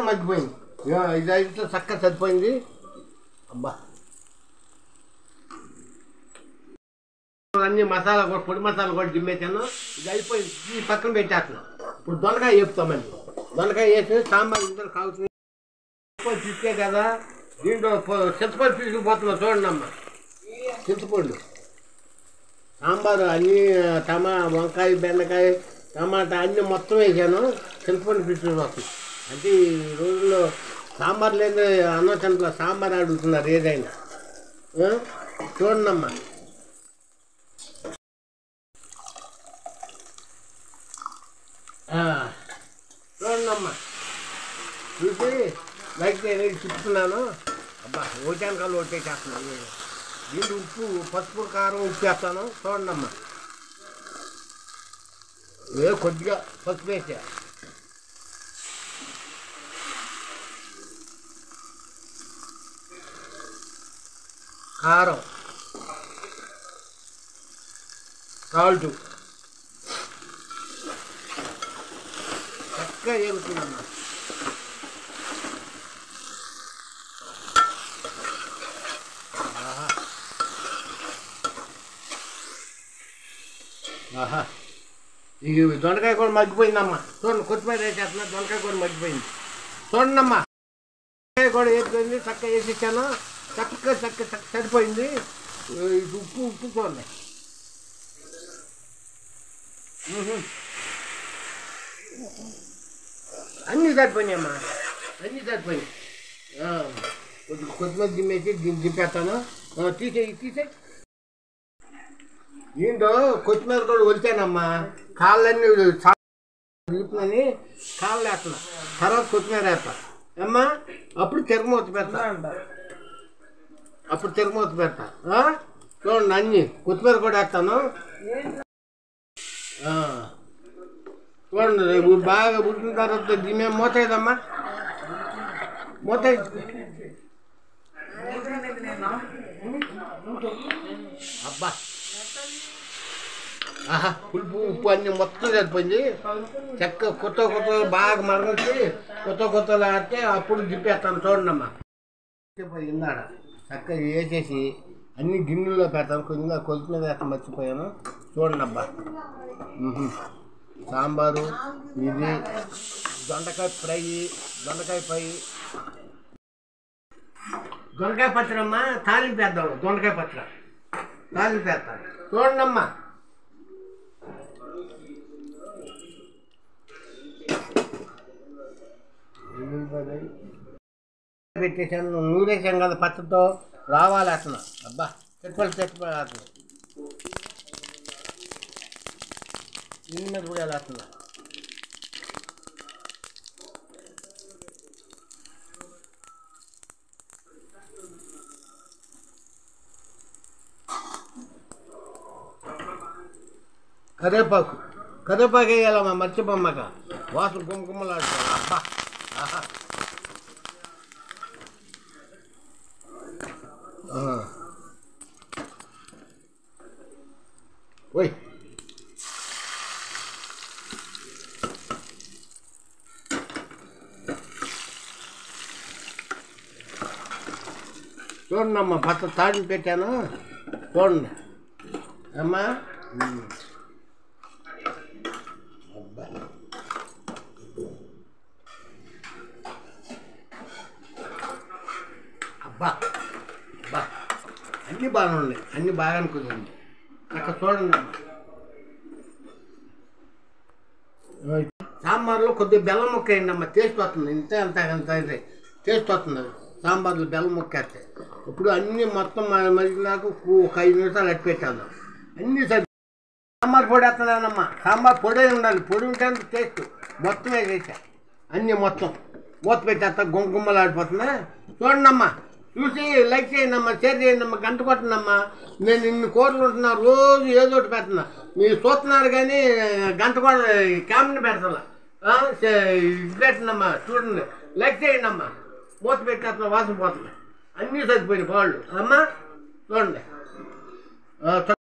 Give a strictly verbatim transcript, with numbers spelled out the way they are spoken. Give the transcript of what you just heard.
మగ్గిపోయింది. ఇది అయితే చక్కగా సరిపోయింది. అబ్బా అన్ని మసాలా కూడా పొడి మసాలా కూడా జిమ్మేసాను. ఇది అయిపోయింది. ఈ పక్కన పెట్టేస్తున్నాం. ఇప్పుడు దొండకాయ వేపుతామండి. దొండకాయ వేసి సాంబార్ ఇంట్లో కాగుతుంది. తీసుకే కదా దీంట్లో చింతపండు తీసుకుపోతున్నా చూడండి అమ్మ. చింతపండు సాంబారు అన్నీ టమా వంకాయ బెండకాయ టమాటా అన్నీ మొత్తం వేసాను. చింతపండు తీసుకుపోతుంది. అంటే ఈ రోజుల్లో సాంబార్ లేదు అన్నం తింటలో సాంబార్ అడుగుతున్నారు ఏదైనా. చూడండి అమ్మ. చూడండి అమ్మ చూసి లైక్ చెప్తున్నాను. అబ్బా ఓటానికాలు ఓటేసేస్తున్నాను. దీంట్లో ఉప్పు పసుపు కారం ఉప్పు వేస్తాను. చూడండి అమ్మ. ఏ కొద్దిగా పసుపు వేసా. కారం సాల్ట్ చక్కగా వేగుతుందమ్మా. ఆహా ఈ దొండకాయ కూడా మగ్గిపోయిందమ్మా. చూడండి కొత్తిమీర వేసేస్తున్నా. దొండకాయ కూడా మగ్గిపోయింది. చూడండి అమ్మా. దొండకాయ కూడా వేసిపోయింది. చక్కగా వేసేసాను. చక్కగా చక్క చక్క సరిపోయింది. ఇది ఉప్పు ఉప్పు చూడండి. అన్నీ సరిపోయినాయి అమ్మా. అన్నీ సరిపోయినాయి. కొద్దిగా కొత్తిమీర దిమ్మేసి దీన్ని దింపేస్తాను. తీసేయి తీసేయి. దీంట్లో కొత్తిమీర కూడా ఒలిచానమ్మా. కాళ్ళన్నీ వీపులని కాళ్ళు వేస్తున్నా. తర్వాత కొత్తిమీర వేస్తా అమ్మా. అప్పుడు తిరగమూత పెడతా. అప్పుడు తిరగమూత పెడతా. చూడండి అన్నీ కొత్తిమీర కూడా వేస్తాను. చూడండి బాగా ఉడికిన తర్వాత దీని మూత వేదమ్మా. మూత అబ్బా ఆహా పులుపు ఉప్పు అన్నీ మొత్తం సరిపోయింది. చక్క కొత్త కొత్త బాగా మరగొచ్చి కొత్త కొత్తలు ఆడితే అప్పుడు దిప్పేస్తాను. చూడండి అమ్మా. ఇందాడ చక్కగా వేసేసి అన్ని గిన్నెల్లో పెడతాను. కొద్దిగా కొత్తిమీర వేస్తాను మర్చిపోయాను. చూడండి అబ్బా. సాంబారు ఇది దొండకాయ ఫ్రై దొండకాయ ఫ్రై దొండకాయ పచ్చడి అమ్మా. తాలింపు వేద్దాం. దొండకాయ పచ్చడి తాలింపు వేస్తాను. చూడండి అమ్మా. పెట్టేసాను. నూరేసాను కదా పచ్చడితో రావాలి అసలు. అబ్బా చెట్టుపల్లి చెట్టుపల్లి అసలు ఇన్ని మీద కూడా వేస్తున్నా. కరివేపాకు కరివేపాకు వేయాలమ్మా. మర్చిపోమ్మక వాసన గుమ్మగుమ్మలాడుకోవాలి. అబ్బా ఆహా ఓయ్ చూడండి అమ్మా. పచ్చ తాడిని పెట్టాను. చూడండి అమ్మా. అబ్బా అబ్బా అబ్బా అన్నీ బాగానే ఉన్నాయి. అన్నీ బాగా అనుకుంటుంది. అక్కడ చూడండి సాంబార్లో కొద్దిగా బెల్లం ముక్క వేయండి అమ్మ. టేస్ట్ వస్తుంది. ఇంతే అంత అంత అయితే టేస్ట్ వస్తుంది. సాంబార్లో బెల్లం ముక్క వేస్తే ఇప్పుడు అన్నీ మొత్తం మరిగినాక ఒక ఐదు నిమిషాలు అట్టి పెట్టాను. అన్నీ సరి సాంబార్ పొడి వేస్తున్నానమ్మా. సాంబార్ పొడి ఉండాలి. పొడి ఉంటే టేస్ట్ మొత్తం వేసేసా. అన్నీ మొత్తం మూత పెట్టేస్తా. గుమ్మగుమ్మలు ఆడిపోతున్నా. చూడండి అమ్మా. చూసి లైక్ చేయండి అమ్మా. షేర్ చేయండి అమ్మా. గంట కొట్టండి. నేను ఇన్ని కూరలు ఉంటున్నా. రోజు ఏదో ఒకటి పెడుతున్నా. మీరు చూస్తున్నారు కానీ గంట కూడా క్యామ్ని పెడతా. ఇది పెట్టండమ్మా. చూడండి లైక్ చేయండి అమ్మా. మూత పెట్టేస్తున్నా. వాసన పోతుంది. అన్నీ సరిపోయినాయి పాళ్ళు అమ్మా. చూడండి.